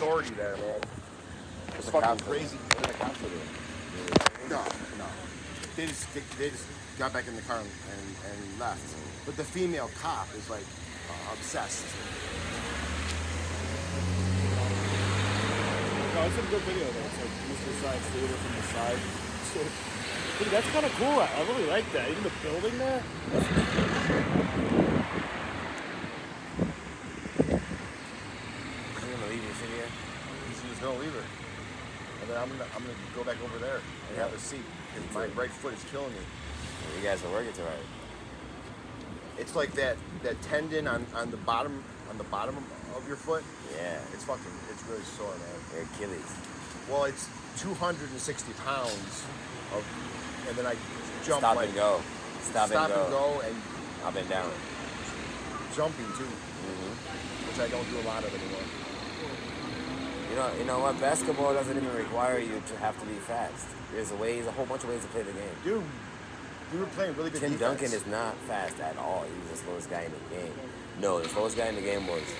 authority there, man. It's fucking crazy. What did the cops do? No. They just got back in the car and left. But the female cop is like obsessed. No, it's a good video though. It's like Mr. Science Theater from the side. Dude, that's kind of cool. I really like that. Even the building there. You're gonna leave your shit here? He's just gonna leave her. And then I'm gonna go back over there and have a seat. Because my right foot is killing me. Well, you guys are working tonight. It's like that tendon on the bottom of your foot. Yeah. It's really sore, man. Your Achilles. Well, it's 260 pounds of, and then I jump Stop like and go. Stop and go. And up and down. Jumping too, which I don't do a lot of anymore. You know what? Basketball doesn't even require you to have to be fast. There's a whole bunch of ways to play the game. Dude, we were playing really good Tim defense. Duncan is not fast at all. He was the slowest guy in the game. No, the slowest guy in the game was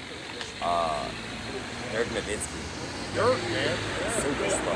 Dirk Nowitzki. Dirk, man. Super slow.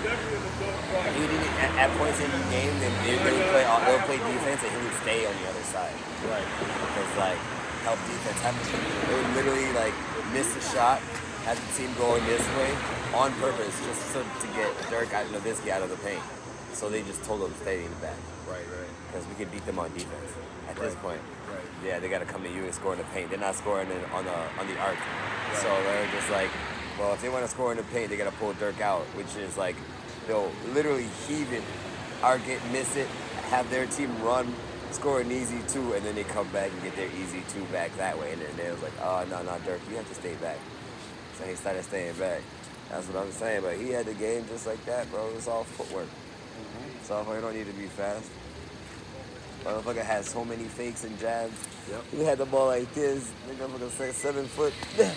At points in the game, they'll play defense and he would stay on the other side. Right. Because like help defense happen. They would literally like miss a shot, have the team going this way on purpose just to get Dirk Nowitzki out of the paint. So they just told them to stay in the back. Right. Because we could beat them on defense at this point. Right. Yeah, they got to come to you and score in the paint. They're not scoring on the arc. Right. So they're just like, well, if they want to score in the paint, they got to pull Dirk out, which is like they'll literally heave it, arc it, miss it, have their team run, score an easy two, and then they come back and get their easy two back that way. And then they was like, oh, no, Dirk, you have to stay back. So he started staying back. That's what I'm saying. But he had the game just like that, bro. It was all footwork. So you don't need to be fast. Motherfucker has so many fakes and jabs. Yep. He had the ball like this. Nigga motherfucker say 7 foot.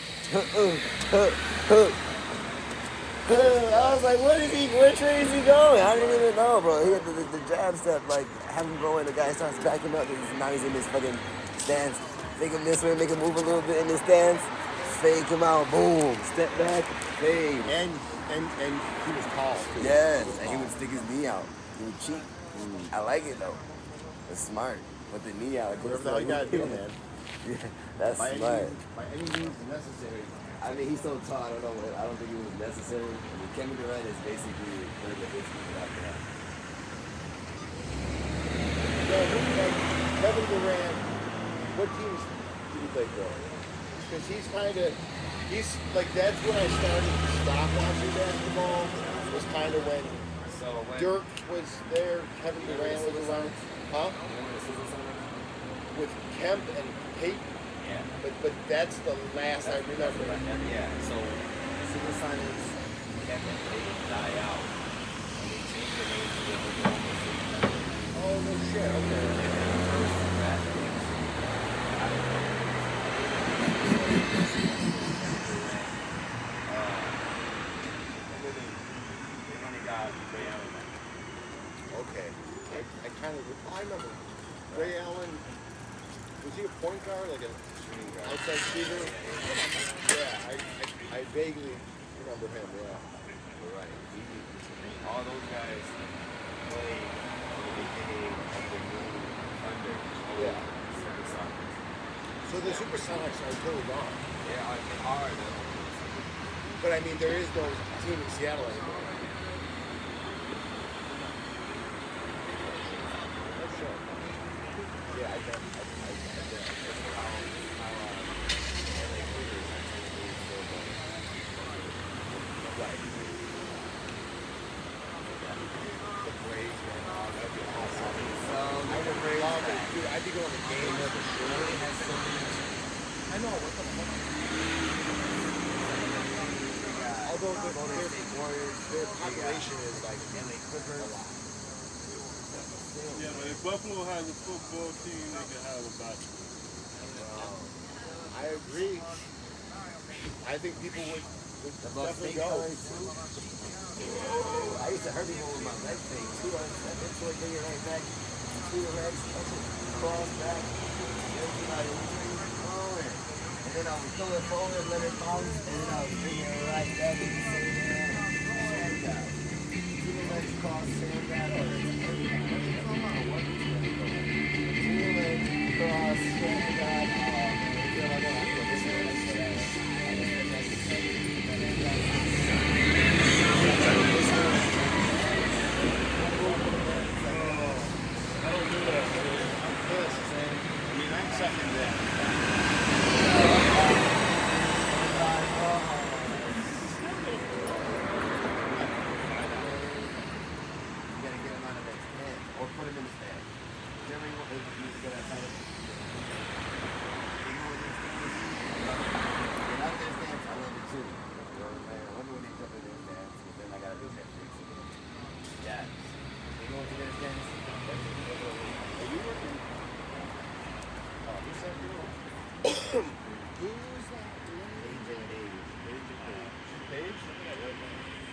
I was like, where Trey is he going? I didn't even know, bro. He had the jab step, like, have him going, the guy starts backing up, and now he's in this fucking stance. Fake him this way, make him move a little bit in his stance. Fake him out, boom, step back, fade. And he was tall, too. Yes, and he would stick his knee out. He would cheat. I like it, though. It's smart. Put the knee out. Whatever the hell you gotta do, man. Yeah, that's smart. By any means necessary. I mean, he's so tall, I don't know. I don't think it was necessary. I mean, Kevin Durant is basically Dirk Nowitzki after that. Kevin Durant, what teams did he play for? Because he's like, that's when I started to stop watching basketball. Was kind of when Dirk was there, Kevin Durant was around. Huh? With Kemp and Peyton. Yeah. But that's the last I remember. Yeah, so Supersonics, Kemp and Peyton die out. And they changed the name to the Oklahoma City Thunder. Oh, no shit. Okay. Okay. I remember Ray Allen. Was he a point guard, like an outside shooter? Yeah, I vaguely remember him. Yeah. You're right. All those guys play for the beginning of the new Thunder. Yeah. Supersonics. So the Supersonics are totally gone. They are the But I mean, there is no team in Seattle anymore. Yeah, I bet. Right. The Braves, man. Oh, that'd be awesome. I would love it. Dude, I'd be going to games for sure. I know, what the fuck? Although their population is like LA Clippers a lot. Yeah, but if Buffalo has a football team, they can have a basketball. I agree. I think people would definitely go. I used to hurt people with my leg fake. 2 on 7, so I bring it right back. 2 legs, touch it, cross back. Everything out of and then I would throw it forward, let it bounce, and then I would bring it right back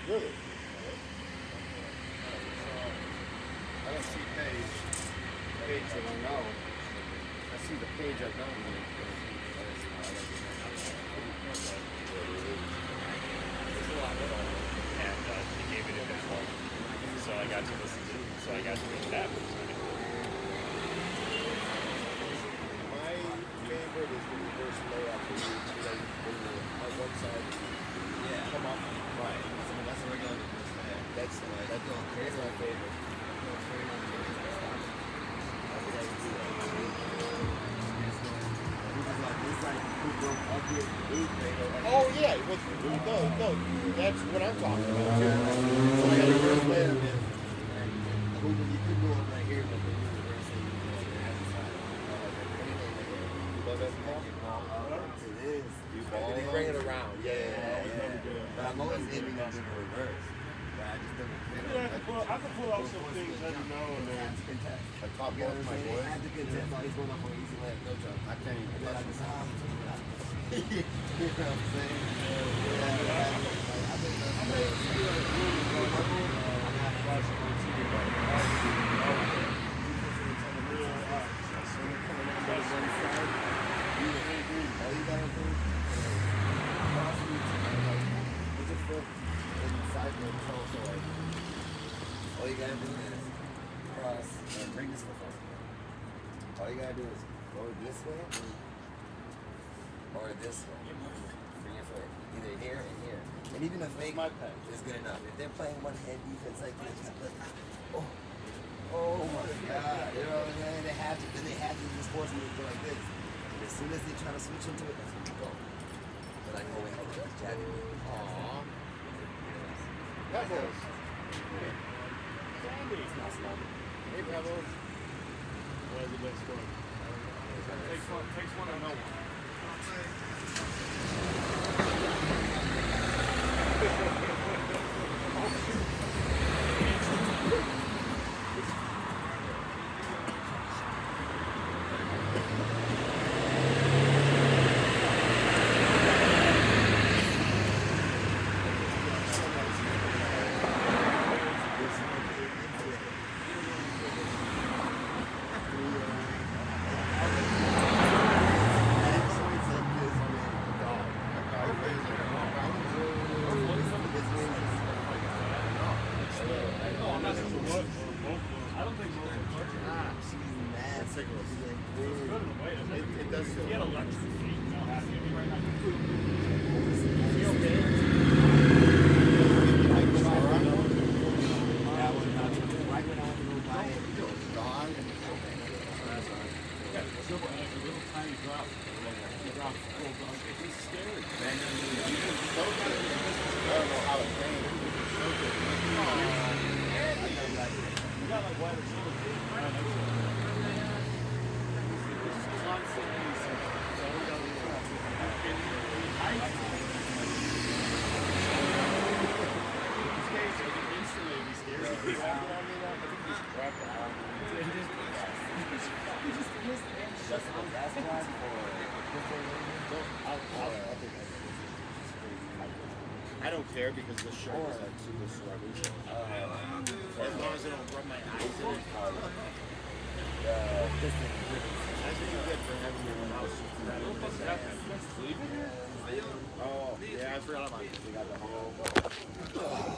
Really? I don't see page that I know. I see the page I don't know. And he gave it in his phone. So I got to listen to it. So I got to read that. My favorite is the reverse layout for you. On one side, come up. Right. So that's what we're going to do. That's my favorite. Oh yeah, no, that's what I'm talking about too. So I got a reverse layout. You could do it right here, but then you reverse it. Love that ball? It is. And then you bring it around. Yeah. But I'm always aiming at the reverse. But I just don't I can pull out some things every now and then. I talk about my boy. I have to contest. He's going up on easy layup, no jump. I can't even do that. You know what I'm saying? I think all you gotta do put your foot inside the toe, so like all you gotta do is cross and bring this foot forward. All you gotta do is go this way or this way. Bring your foot either here and here. And even a fake is good enough. If they're playing one hand defense like this, oh my God, you know what I'm saying? They have to just force me to go like this. And as soon as they try to switch into it, that's when you go. But I know when they're jabbing me. Aww. Pebbles. It's not small. Hey, Pebbles. Where's the next one? Takes one or no one. I don't care because this shirt is like super sluggish. As long as I don't rub my eyes in it. That's what you get for having your mouse. Oh, yeah, I forgot about it. We got the whole.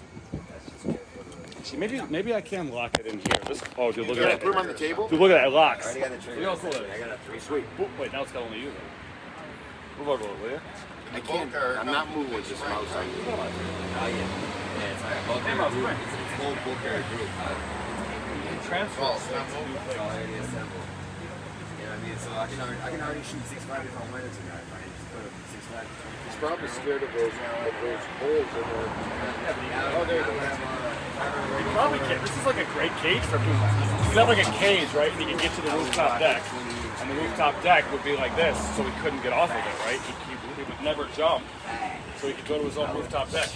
See, maybe I can lock it in here. This, oh, dude, look at that. Put them on the table? Dude, look at that. It locks. I already got the trigger. Look how cool that I is. got a 3. Sweet. Wait, now it's got only you then. Move over a little, will you? I can't. I'm not moving with this mouse. Oh, yeah. Yeah, it's like both it's whole Booker group. Transfer. It's already assembled. You know what I mean? So I can already shoot 6'5" if I wanted to now. If I just put a 6'5". He's probably scared of those holes in there. Oh, there you go. You probably can. This is like a great cage for people. You can have like a cage, right? And you can get to the rooftop deck. And the rooftop deck would be like this, so he couldn't get off of it, right? He would never jump, so he could go to his own rooftop deck.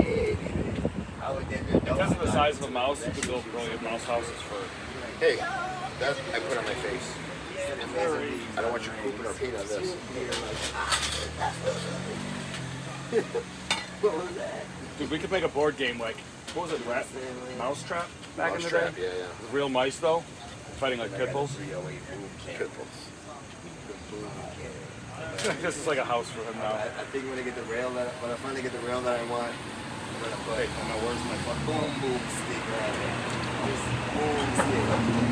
Because of the size of the mouse, you could build brilliant mouse houses for... Hey, that's I put on my face. I don't want you pooping or peeing on this. What was that? Dude, we could make a board game like, what was it, Rat? Mousetrap back in the day? Yeah. Real mice though, fighting like pit bulls. 308 boom can. Pit bulls. The boom can. This is like a house for him now. I think when I get the rail when I finally get the rail that I want, I'm gonna put Hey, now where's my fucking boom stick around it. This boom stick.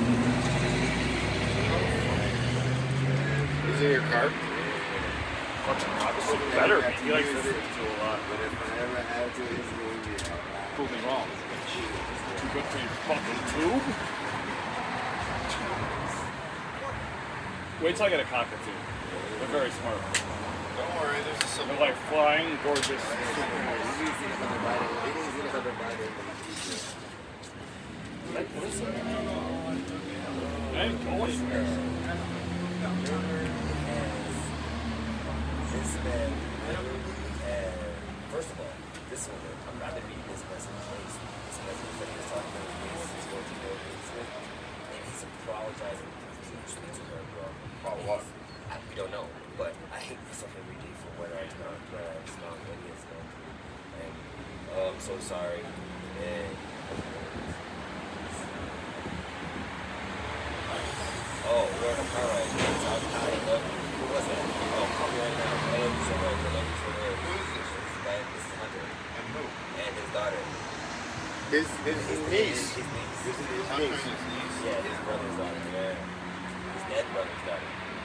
Is it in your car? fucking this is better? He likes this it too a lot. But if I ever have to, it's going to be Prove me wrong. Too good for your fucking tube? Wait till I get a cockatoo. They're very smart. Don't worry, there's a They're silver. like flying, gorgeous. He needs to get another bite. He needs to get another bite in the future. Hey, always. This man literally had, first of all, this one, I'm not going to read this message. This message that he was talking about is going to go Smith, and he's apologizing to her, bro. Oh, what? We don't know, but I hate myself every day for what I've done, what I've done, what he has done. And I'm so sorry. And oh, we're in a car ride. Who was that? Oh, call me right now. I love you so much. I love you so much. Who is this? This is Hunter. And who? And his daughter. His niece. His niece. This is his niece. Yeah, his brother's daughter. Yeah. His dead brother's daughter.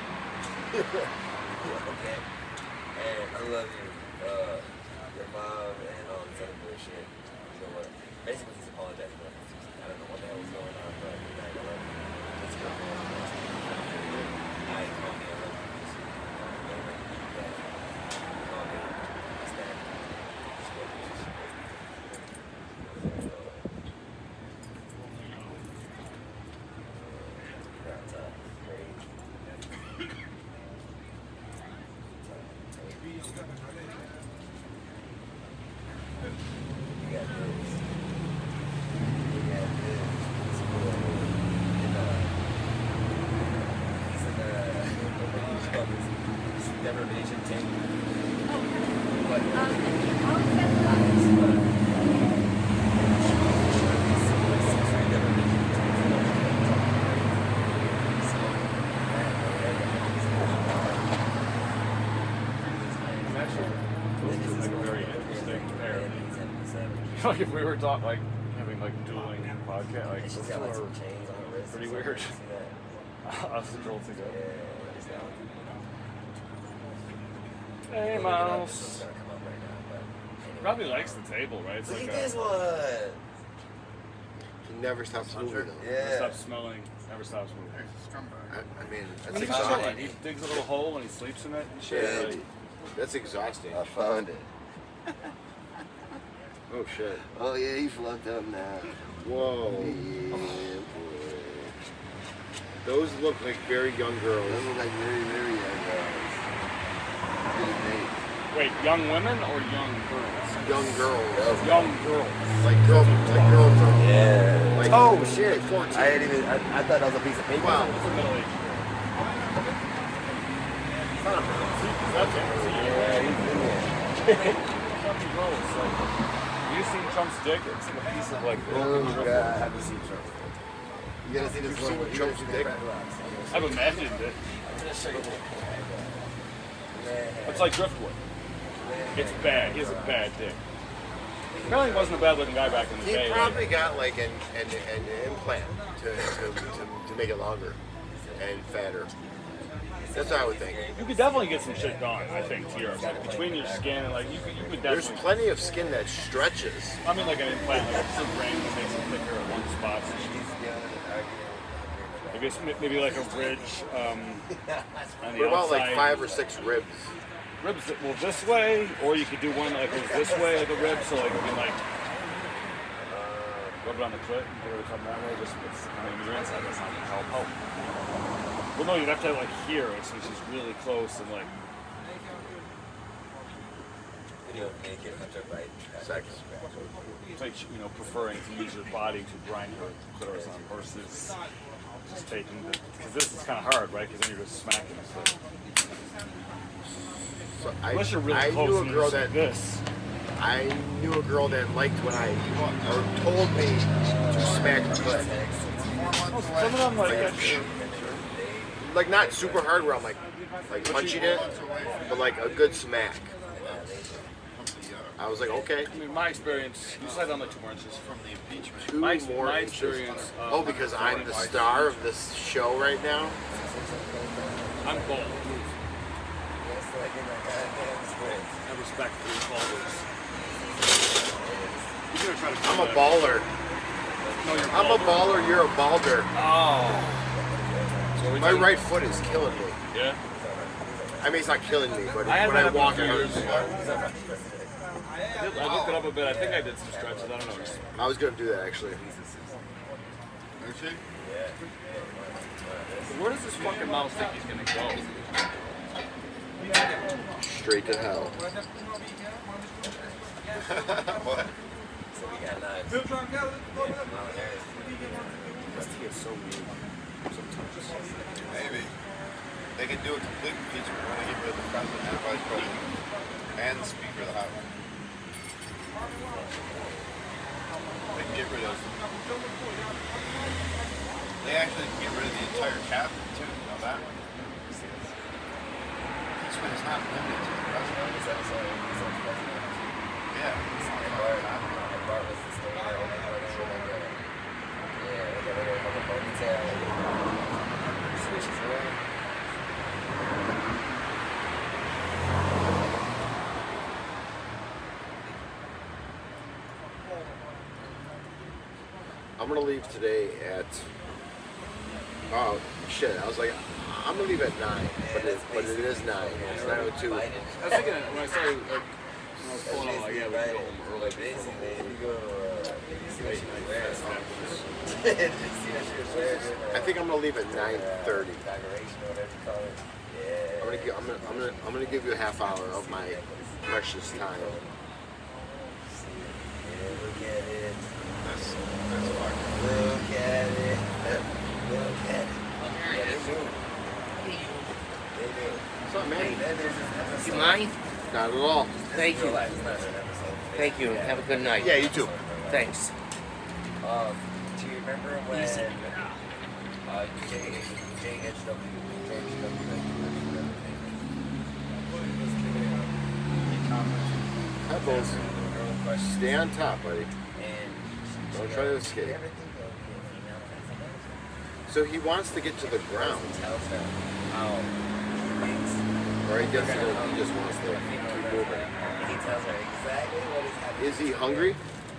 Okay? And I love you. Your mom and all this other bullshit. You know what? Basically, he's apologizing. I don't know what the hell was going on, but I love you. Let's go. I call me. I love you. Call me. It's that. Deprivation tank. Like a very interesting pair. Like if we were talking, like having like dueling podcast, like She's those got like two some are chains on her wrist. pretty or weird. something. See that? us roll together. Yeah, it's down. Hey, It's mouse. gonna come up right now, but anyway. Probably likes the table, right? It's Look like at this one. He never stops moving though. Yeah. stops smelling, never stops moving. I mean, And that's he's exhausting. chilling. He digs a little hole and he sleeps in it and shit. Yeah. Like, That's exhausting. I found it. Oh shit. Oh yeah, he flunked up now. Whoa. Yeah, boy. Those look like very young girls. Those look like very, very young guys. Good name. wait, young women or young girls? Young girls. Young girls. Like girls. Yeah. Like, Oh shit! like 14. I didn't even. I thought that was a piece of paper. Wow. It's a middle-aged girl. That's it. Yeah, he's in there. Fucking gross. Like, you seen Trump's dick? It's like a piece of like. Oh god, I haven't seen Trump. You gotta see this You've one. seen what You Trump's gotta see dick? that rocks. I've imagined it. I'm gonna show you. It's like driftwood. It's bad. He has a bad dick. Apparently, he wasn't a bad-looking guy back in the He day. probably got like an implant to make it longer and fatter. That's what I would think. You could definitely get some shit done, I think, to yours. Like, between your skin and, like, you could There's definitely... plenty of skin that stretches. I mean, like an implant, like it's a brain that makes it thicker at one spot. Maybe like a ridge on the What about outside. like 5 or 6 ribs? Ribs that well this way, or you could do one like goes this way, like a rib, so like you can like rub it on the clit and put it something that way. Just I mean, your inside that's not gonna help. Well, no, you'd have to have like here, since she's really close and like. Video of naked Hunter bite. Sex. It's like, you know, preferring to use your body to grind her clitoris on versus just taking the, because this is kind of hard, right? Because then you're just smacking it. So. So Unless you're really I close knew a and girl you're that like this. I I knew a girl that liked when I, or told me to smack her butt. Some of them Like not super hard where I'm like punching it, but like a good smack. I was like, okay. I mean, my experience, you said on like 2 more inches from the impeachment. 2 more my inches. experience. Oh, because I'm the star of this show right now? I'm bold. I respect for your followers. I'm a baller. No, you're I'm a baller, you're a balder. Oh. So My right foot is killing me. Yeah? I mean, it's not killing me, but I had when I that walk, a it few hurts. years ago. I looked it up a bit. I think I did some stretches. I don't know. I was gonna do that actually. Where does this fucking mouse think he's gonna go? Straight to hell. What? So we got knives. This tea is so weird. Sometimes. Maybe. They can do a complete impeachment. We want to get rid of the president and the vice president and the speaker of the house. They can get rid of. They actually can get rid of the entire cabinet too. You know that? Impeachment is not limited to the president. Yeah. I'm gonna leave today at. Oh shit! I was like, I'm gonna leave at 9, but it is 9. It's 9:02. I was thinking when I started, like, when I was pulling out, like, yeah, we can go home early. Basically, if you go I think I'm gonna leave at 9:30. I'm gonna give you a half hour of my precious time. Look at it. That's Look at it. Look at it. Yeah, they do. They do. What's up, man? You mind? Not at all. Thank you. Real life, it's not an episode. Thank you. Have a good night. Yeah, you too. Thanks. Do you remember when JHW, Hi, Bulls. Stay on top, buddy. Don't try to escape. So he wants to get to the ground. Or he just wants to keep moving. He tells her exactly what is happening. Is he hungry?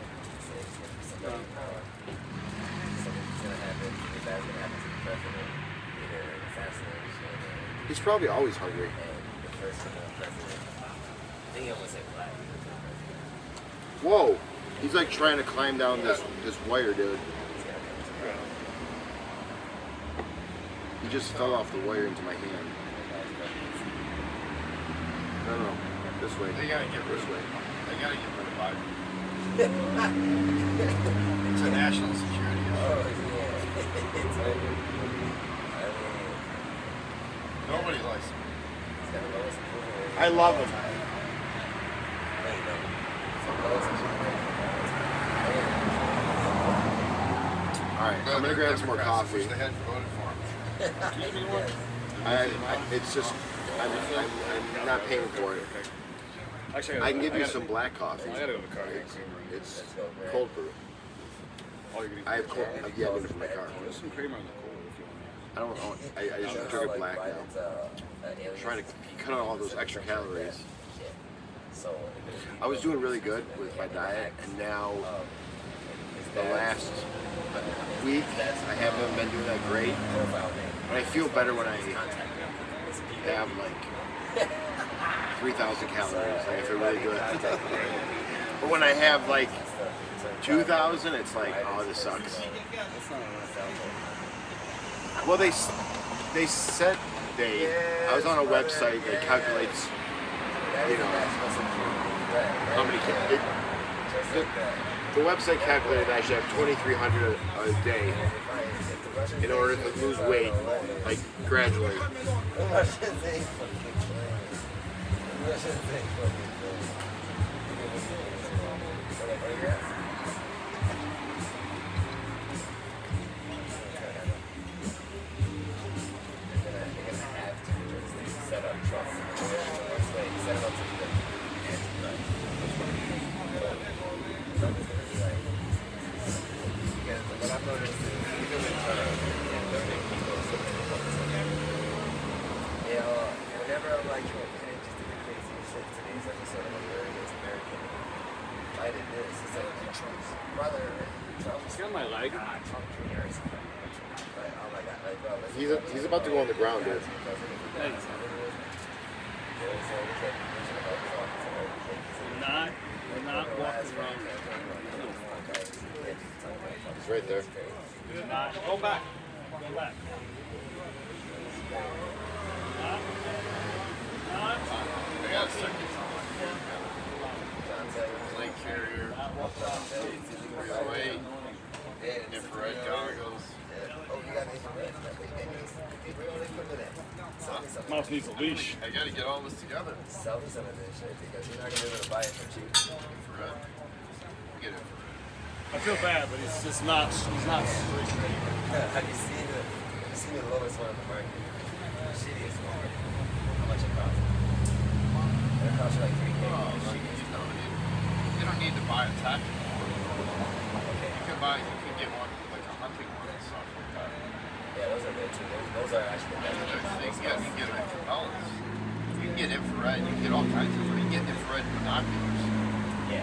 He's probably always hungry. Whoa! He's like trying to climb down this wire, dude. He just fell off the wire into my hand. No, this way. They gotta get rid This of way. it. They gotta get rid of Biden. It's a national security issue. Nobody likes him. I love him. Alright, I'm gonna grab some more coffee. Wish they hadn't voted for him. It's just, I'm not paying for it. Actually, I can give you some black coffee. I gotta go to the car. It's cold brew. Oh, you're gonna I have cold, yeah, I need it for my car. There's some creamer in the cold if you want. I just drink it black now. Trying to cut out all those extra calories. I was doing really good with my diet, and now the last week I haven't been doing that great. But I feel better when I have like 3,000 calories. Like I feel really good. But when I have like 2,000, it's like, oh, this sucks. Well, they said I was on a website that calculates, you know, how many. The website calculated I should have 2,300 a day in order to lose weight, like gradually. did this. It's like Trump's brother and Trump's. It's got my leg. Trump Jr. or something. Like, oh my god, like, bro. He's about to go on the ground, dude. We're not walking around. He's right there. Go back. Go back. I got a second Lake carrier, 308, infrared goggles. Oh, you got infrared. Where do they put it at? Mouse needs a leash. I gotta get all this together. Sell me some of this shit because you're not gonna be able to buy it for cheap. Infrared. Get infrared. I feel bad, but he's not street ready. Have you seen the lowest one on the market? The shittiest one. How much it costs? It costs you like $3K. You don't need to buy a tactical one. You can get one like a hunting one and stuff like that. Yeah, those are good too. Those are actually the best. You can get propellers. You can get infrared. You can get all kinds of. You can get infrared binoculars. Yeah.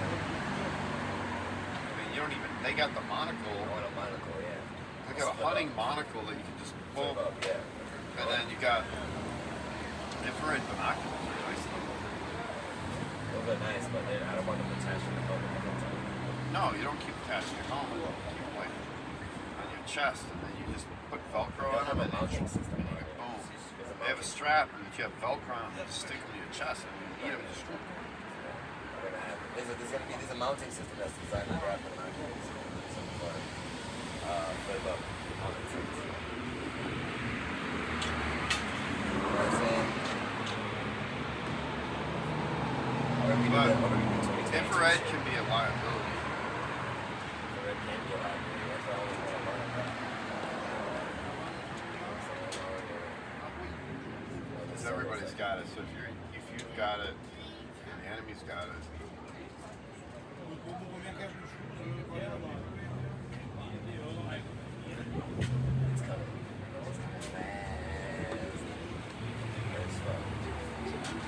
I mean, you don't even. They got the monocle. Oh, the monocle, yeah. They got a hunting monocle that you can just pull. Up, yeah. And then you got infrared binoculars. Are nice. Those are nice, but I don't want them attached to the helmet the whole time. No, you don't keep attached to your helmet. You keep them like on your chest, and then you just put Velcro on them. And mounting system. like, boom. They have a strap, and if you have Velcro on them, you just stick them in your chest, and you eat them just. There's a mounting system that's designed to grab the binoculars. Flip up. But infrared can be a liability. Infrared can be a liability. That's why I always want to learn about it. Because everybody's got it. So if you've got it, and the enemy's got it. It's coming. It's coming fast. It's fun.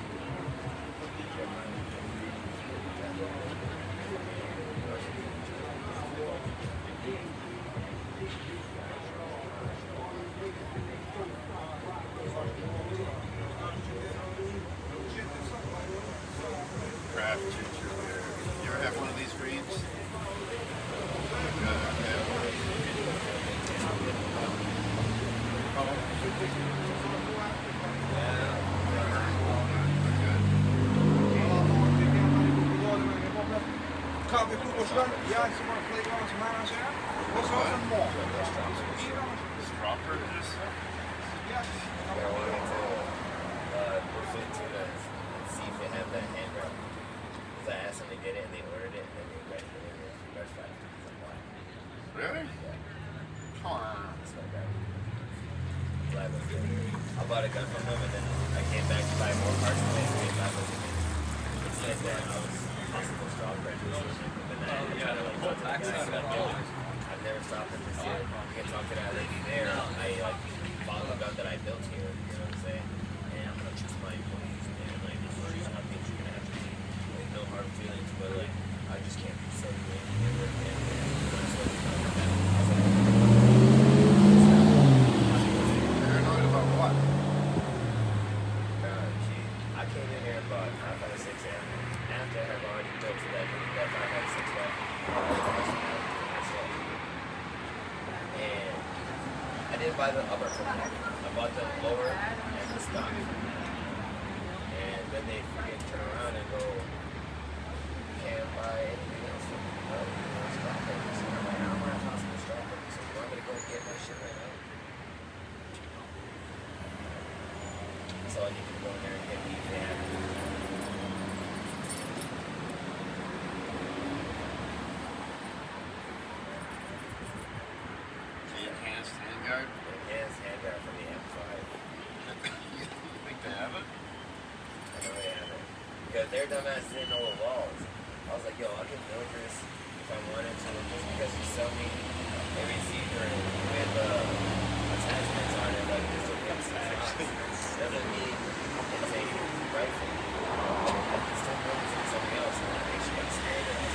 Craft ginger beer. You ever have one of these reeds? Strawberry juice? They're wanting to Bluefin Tuna and see if they have that hand wrap. Because I asked them to get it and they ordered it and then they read it. Red flag. Really? Yeah. Come on. That's my guy. Glad was good. I bought a gun from him and then I came back to buy more parts and they glad was good. He said that I was possible straw prejudice. But then I tried to like talk to the guy. I've never stopped him to see it. You can talk to that lady there. I like bought the gun that I built here, you know what I'm saying? And I'm gonna trust my employees and like this is not things you're gonna have to do. Like no hard feelings, but like I just can't be so Paranoid about what? I came in here and bought 5.56 after I have already built that 5.56 rifle. And I didn't buy the upper from them. I bought the lower and the stock from them. And then they freaking turn around and go, you can't buy anything else from them. No, stock papers. And I'm like, I'm not possible stock papers. So you want me to go get my shit right now? So I need to go in there and get the van. Enhanced handguard? Enhanced handguard for the M5. You think they have it? I know they have it. Because their dumbass didn't know the walls. I was like, yo, I can build this if I wanted to, just because you sell me a receiver with attachments on it, like this will get doesn't mean it's a rifle. I can still build it to something else, and that makes you scared of it.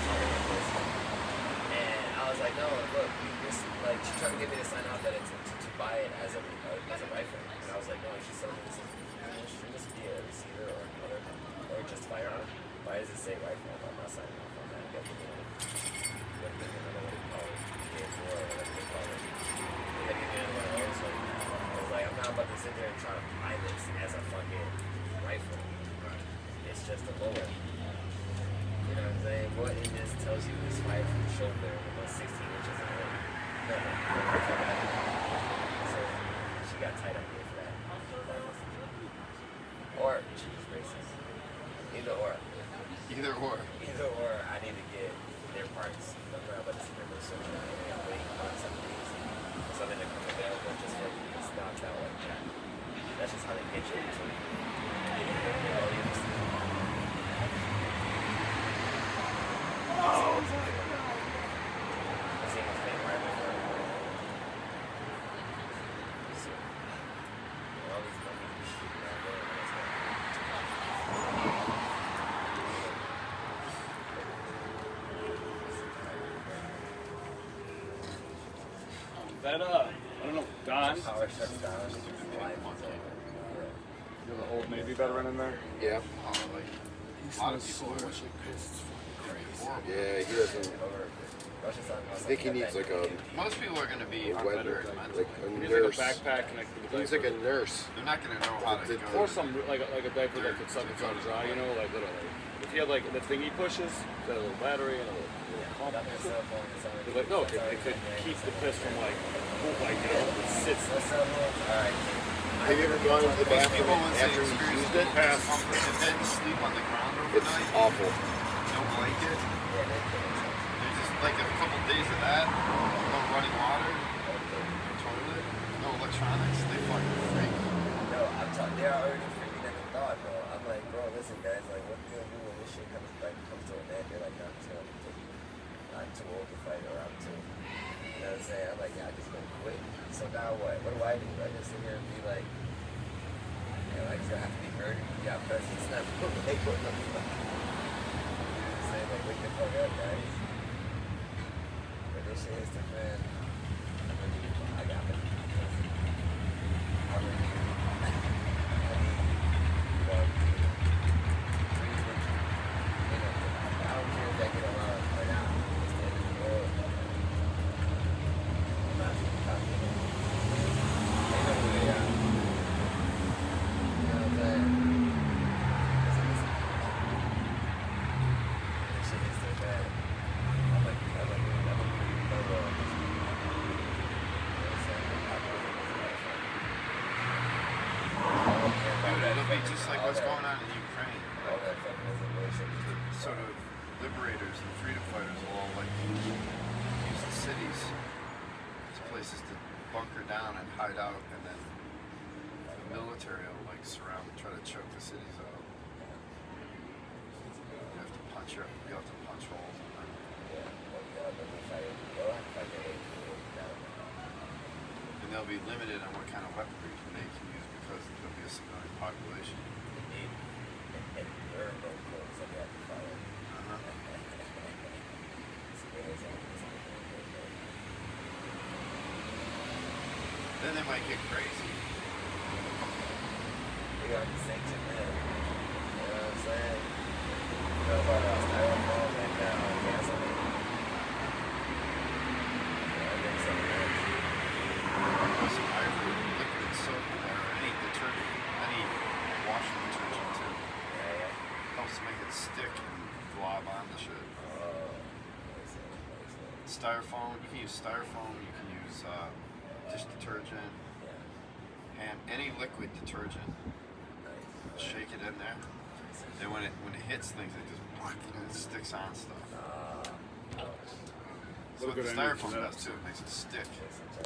as a rifle. And I was like, no, she's selling this. Should this be a receiver or another, or just firearm? Why does it say rifle? I'm not signing off on that. You have to do it. You have to give me another what do you call it? K4 or whatever they call it. You have to give me another one of those. So I was like, I'm not about to sit there and try to buy this as a fucking rifle. It's just a bullet. You know what I'm saying? What in this tells you this fired from the shoulder with 16 inches in it? No. So she got tight on me for that. Or she was racist. Either or. Either or. Either or, I need to get their parts. I'm not about to sit there and search and wait on some days. Something to come available just for me to stop out like that. That's just how they get you into it. That I don't know, Don. Power shuts down. You have an old Navy veteran in there. Yeah. A lot of people are crazy. Horrible. Yeah, he doesn't. I think he needs like a Most people are going to be weather, unveteran. like a He needs nurse. like a backpack connected to the He's like a nurse. They're not going to know how to go. or some like a diaper that could suck its own dry, you know, like literally. If you had like the thing he pushes, it's got a little battery and a little pump. They're like, no, it could keep the piss from like you know, it sits. Have you ever gone into the Most people, bathroom once they after you experience used the it? discomfort and then sleep on the ground It's overnight, awful. no blanket. There's just like a couple days of that, no running water, no toilet, no electronics. They fucking freak. No, I'm talking. They're already freaking at the thought, bro. I'm like, bro, listen, guys. Like, what you gonna do when this shit comes to an end? They're like, no, I'm too old to fight, or I'm too. You know what I'm saying? I'm like, yeah, I just gonna quit. So now what? What do? I just sit here and be like, you know, I just gonna have to be murdered. Yeah, president's not gonna make what the fuck. Saying like, wake the fuck up, guys. But this shit is the fan. I got it. Just like what's going on in Ukraine. Sort of liberators and freedom fighters will all like use the cities as places to bunker down and hide out, and then the military will like surround and try to choke the cities out. You have to punch holes in them. And they'll be limited on what kind of weaponry they can use because there'll be a civilian population. Then they might get crazy. We are the same to them. You know what I'm saying? You know about styrofoam and gasoline. Some ivory, liquid soap, or any detergent, any washing detergent too. Helps to make it stick and glob on the shit. Styrofoam, you can use styrofoam, you can use dish detergent, and any liquid detergent. Shake it in there. Then when it hits things, it just sticks on stuff. That's what the styrofoam does too. It makes it stick.